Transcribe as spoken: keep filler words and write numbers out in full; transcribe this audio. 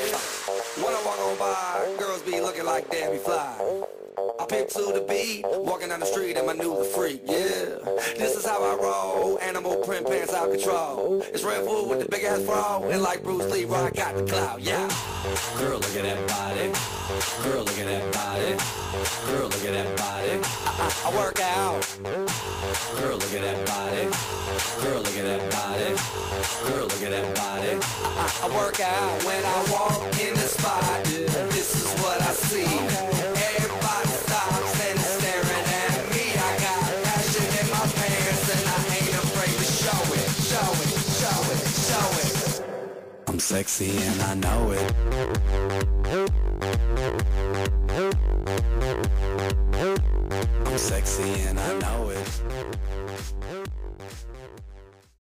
When I walk on by, girls be looking like Debbie Fly. I pick to the beat, walking down the street and my new the freak, yeah. This is how I roll, animal print pants out control. It's Red Bull with the big ass bra, and like Bruce Lee, I got the clout, yeah. Girl, look at that body. Girl, look at that body. Girl, look at that body. I, I, I work out. Girl, look at that body. Girl, look at that body. Girl, look at that body. I, I, I work out when I walk in the spot. This is what I see. Everybody stops and is staring at me. I got passion in my pants and I ain't afraid to show it, show it, show it, show it. I'm sexy and I know it. I'm sexy and I know it.